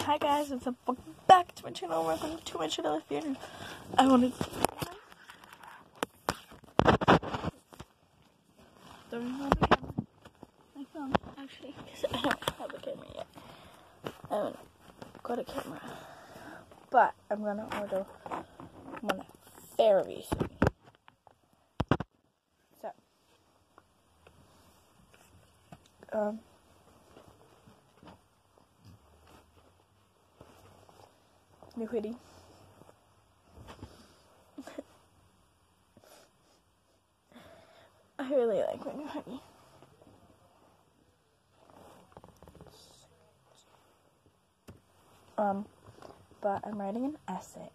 Hi guys, it's welcome back to my channel. Welcome to my channel. If you're new, I wanted to don't have a camera. My phone, actually, because I don't have a camera yet. I haven't got a camera, but I'm gonna order one very soon. So, new hoodie. I really like my new hoodie. But I'm writing an essay.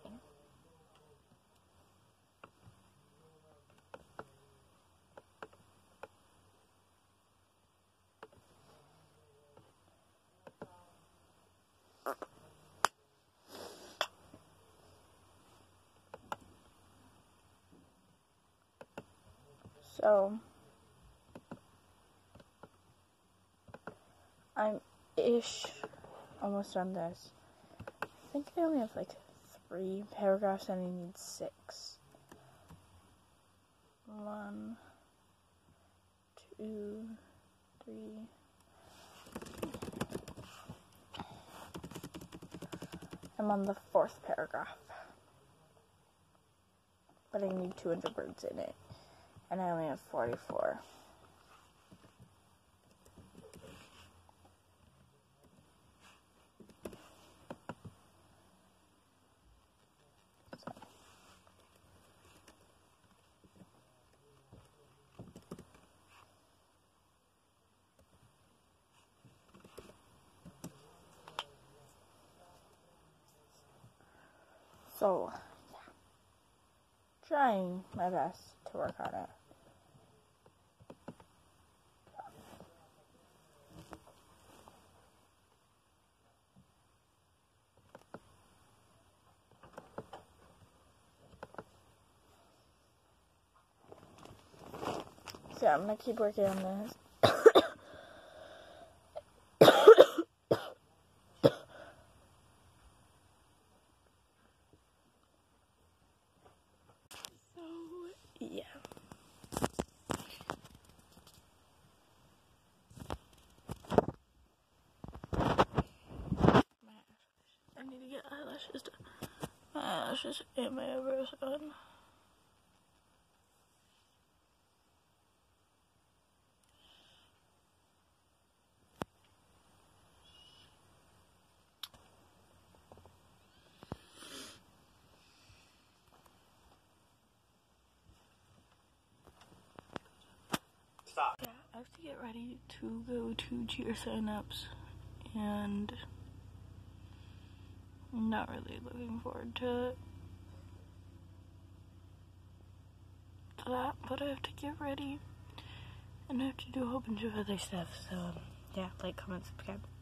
So, I'm almost done this. I think I only have like 3 paragraphs and I need 6. 1, 2, 3. I'm on the 4th paragraph. But I need 200 words in it. And I only have 44. So, yeah. Trying my best to work on it. So yeah, I'm gonna keep working on this. So yeah. I need to get eyelashes done. My eyelashes and my eyebrows done. Stop. Yeah, I have to get ready to go to cheer sign-ups, and I'm not really looking forward to that, but I have to get ready, and I have to do a whole bunch of other stuff, so yeah, like, comment, subscribe.